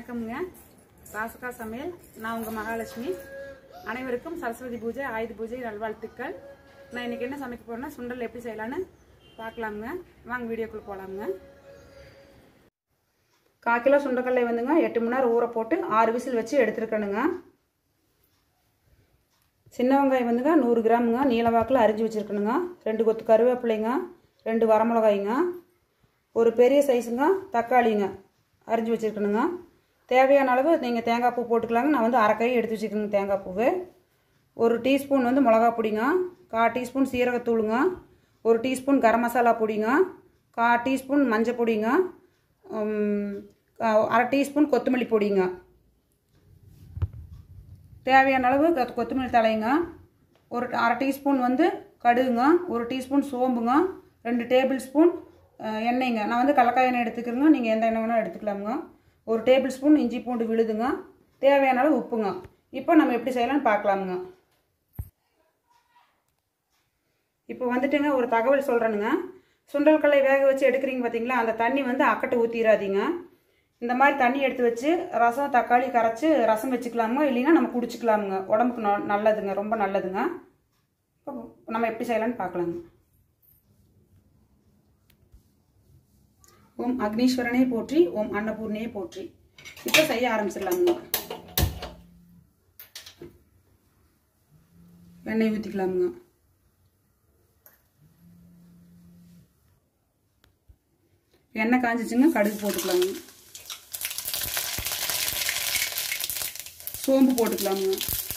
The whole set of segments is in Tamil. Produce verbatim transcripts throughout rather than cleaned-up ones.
வணக்கம்ங்க. ராசகா சமையல். நான் உங்கள் மகாலட்சுமி. அனைவருக்கும் சரஸ்வதி பூஜை ஆயுத பூஜை நல்வாழ்த்துக்கள். நான் இன்றைக்கி என்ன சமைக்க போகிறேன்னா சுண்டல் எப்படி செய்யலான்னு பார்க்கலாமுங்க. வாங்க வீடியோக்குள்ளே போகலாமுங்க. கால் கிலோ சுண்டக்கடலை வந்துங்க எட்டு மணி நேரம் ஊற போட்டு ஆறு விசில் வச்சு எடுத்துருக்கணுங்க. சின்ன வெங்காயம் வந்துங்க நூறு கிராமுங்க நீல வாக்கில் அரிஞ்சு வச்சுருக்கணுங்க. ரெண்டு கொத்து கருவேப்பிலைங்க, ரெண்டு வரமிளகாய்ங்க, ஒரு பெரிய சைஸுங்க தக்காளிங்க அரிஞ்சு வச்சுருக்கணுங்க. தேவையான அளவு நீங்கள் தேங்காய் பூ போட்டுக்கலாங்க. நான் வந்து அரை கை எடுத்து வச்சுருக்கேங்க தேங்காய் பூவு. ஒரு டீஸ்பூன் வந்து மிளகா பொடிங்க, கால் டீஸ்பூன் சீரகத்தூளுங்க, ஒரு டீஸ்பூன் கரம் மசாலா பொடிங்க, கால் டீஸ்பூன் மஞ்சள் பொடிங்க, அரை டீஸ்பூன் கொத்தமல்லி பொடிங்க, தேவையான அளவு கொத்தமல்லி தலைங்க, ஒரு அரை டீஸ்பூன் வந்து கடுகுங்க, ஒரு டீஸ்பூன் சோம்புங்க, ரெண்டு டேபிள் ஸ்பூன் எண்ணெய்ங்க. நான் வந்து கடலக்காய் எண்ணெய் எடுத்துக்கிறேங்க. நீங்கள் எந்த எண்ணெய் வேணால் எடுத்துக்கலாமுங்க. ஒரு டேபிள் ஸ்பூன் இஞ்சி பூண்டு விழுதுங்க. தேவையான அளவு உப்புங்க. இப்போ நம்ம எப்படி செய்யலாம்னு பார்க்கலாமுங்க. இப்போ வந்துட்டுங்க ஒரு தகவல் சொல்கிறேனுங்க. சுண்டல் கடலை வேக வச்சு எடுக்கிறீங்க பார்த்தீங்களா, அந்த தண்ணி வந்து அக்கட்டை ஊற்றிடாதீங்க. இந்த மாதிரி தண்ணி எடுத்து வச்சு ரசம் தக்காளி கரைச்சி ரசம் வச்சுக்கலாமுங்க. இல்லைன்னா நம்ம குடிச்சிக்கலாமுங்க. உடம்புக்கு நல்லதுங்க, ரொம்ப நல்லதுங்க. இப்போ நம்ம எப்படி செய்யலாம்னு பார்க்கலாங்க. ஓம் அக்னீஸ்வரனே போற்றி, ஓம் அன்னபூர்ணியே போற்றி. இப்போ செய்ய ஆரம்பிச்சிடலாமுங்க. எண்ணெய் ஊற்றிக்கலாமுங்க. எண்ணெய் காஞ்சிச்சுங்க, கடுகு போட்டுக்கலாமுங்க. சோம்பு போட்டுக்கலாமுங்க.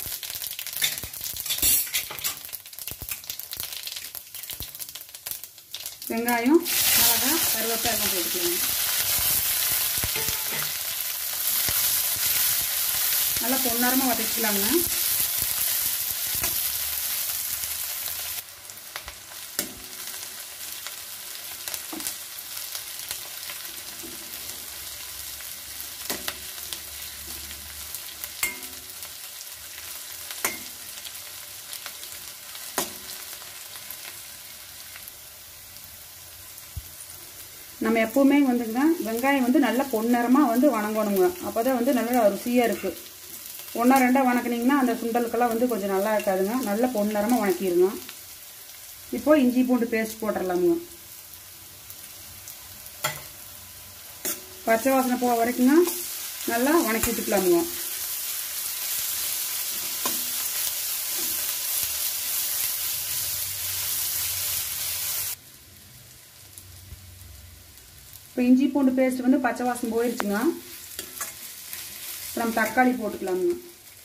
வெங்காயம், மிளகாய், கருவேப்பிலை எல்லாம் போட்டுக்கலாங்க. நல்லா பொன்னரமாக வதக்கிக்கலாங்க. நம்ம எப்போவுமே வந்துங்க வெங்காயம் வந்து நல்லா பொன்னிறமாக வந்து வணங்கணுங்க. அப்போ தான் வந்து நல்லா ருசியாக இருக்குது. ஒன்றா ரெண்டாக வணக்கினீங்கன்னா அந்த சுண்டலுக்கெல்லாம் வந்து கொஞ்சம் நல்லா இருக்காதுங்க. நல்லா பொன்னிறமாக வணக்கிடுங்க. இப்போ இஞ்சி பூண்டு பேஸ்ட் போட்டுடலாமுங்க. பச்சை வாசனை போக வரைக்குங்க நல்லா வணக்கி விட்டுக்கலாமுங்க. இப்போ இஞ்சி பூண்டு பேஸ்ட் வந்து பச்சை வாசம் போயிடுச்சுங்க. இப்போ நம்ம தக்காளி போட்டுக்கலாமுங்க.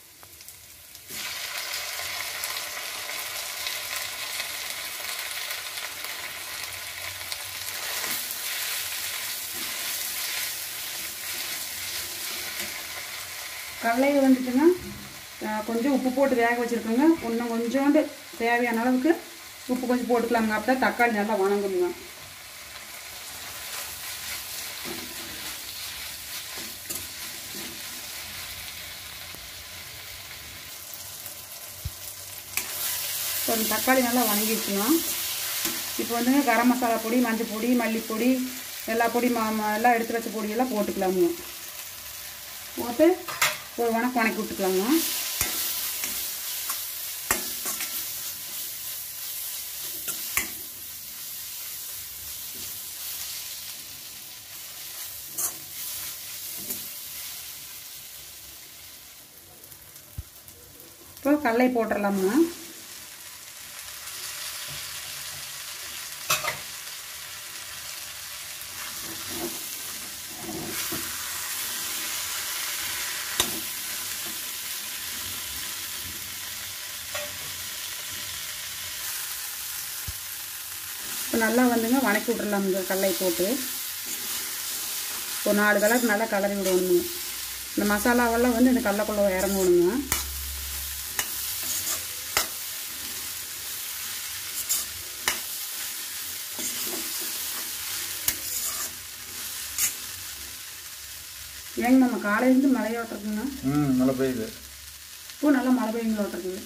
கடலையில் வந்துட்டுங்க கொஞ்சம் உப்பு போட்டு வேக வச்சுருக்கோங்க. இன்னும் கொஞ்சோண்டு தேவையான அளவுக்கு உப்பு கொஞ்சம் போட்டுக்கலாமுங்க. அப்போ தான் தக்காளி நல்லா வணங்குங்க. கொஞ்சம் தக்காளி நல்லா வணங்கிடுச்சுங்க. இப்போ வந்துங்க கரம் மசாலா பொடி, மஞ்சள் பொடி, மல்லிப்பொடி, எல்லா பொடி மா எல்லாம் எடுத்து வச்ச பொடியெல்லாம் போட்டுக்கலாமுங்க. போட்டு ஒரு வணக்கம் வணக்கி விட்டுக்கலாங்க. இப்போ கடலை போட்டுடலாமுங்க. இப்போ நல்லா வந்துங்க வணக்கி விட்டுறலாமுங்க. கடலை போட்டு ஒரு நாலு கலருக்கு நல்லா கலரி விடணுங்க. இந்த மசாலாவெல்லாம் வந்து இந்த கடலைக்குள்ள இறங்கணுங்க. ஏங்க நம்ம காலையிலேருந்து மழையோட்டிருக்குங்க. ம் மழை பெய்யுது. இப்போ நல்லா மழை பெய்யுங்களோட்டிருக்குங்க.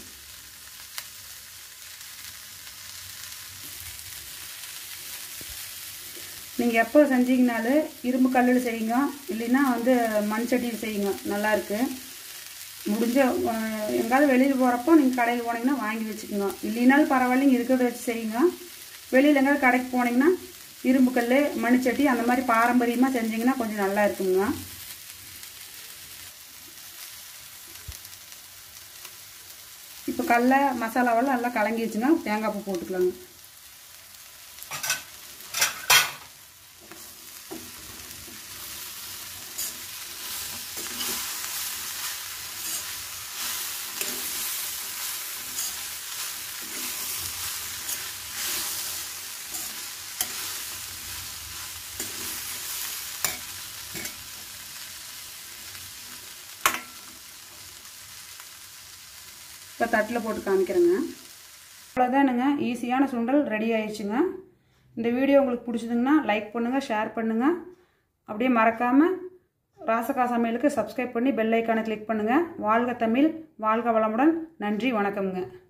நீங்கள் எப்போ செஞ்சீங்கனாலும் இரும்பு கல்லில் செய்யுங்க, இல்லைன்னா வந்து மண் சட்டியில் செய்யுங்க, நல்லாயிருக்கு. முடிஞ்ச எங்காவது வெளியில் போகிறப்போ நீங்கள் கடையில் போனீங்கன்னா வாங்கி வச்சுக்கோங்க. இல்லைனாலும் பரவாயில்லைங்க, இருக்கிறத வச்சு செய்யுங்க. வெளியில் எங்காவது கடைக்கு போனீங்கன்னா இரும்பு கல், மண்சட்டி அந்த மாதிரி பாரம்பரியமாக செஞ்சிங்கன்னா கொஞ்சம் நல்லா இருக்குங்க. இப்போ கடலை மசாலாவெல்லாம் நல்லா கலங்கி வச்சுங்க, தேங்காய் பூ போட்டுக்கலாங்க. இப்போ தட்டில் போட்டு காமிக்கிறேங்க. அவ்வளோதானுங்க, ஈஸியான சுண்டல் ரெடி ஆயிடுச்சுங்க. இந்த வீடியோ உங்களுக்கு பிடிச்சதுங்கன்னா லைக் பண்ணுங்கள், ஷேர் பண்ணுங்கள். அப்படியே மறக்காமல் ராசக்கா சமையலுக்கு சப்ஸ்கிரைப் பண்ணி பெல் ஐக்கானை கிளிக் பண்ணுங்கள். வாழ்க தமிழ், வாழ்க வளமுடன். நன்றி, வணக்கம்ங்க.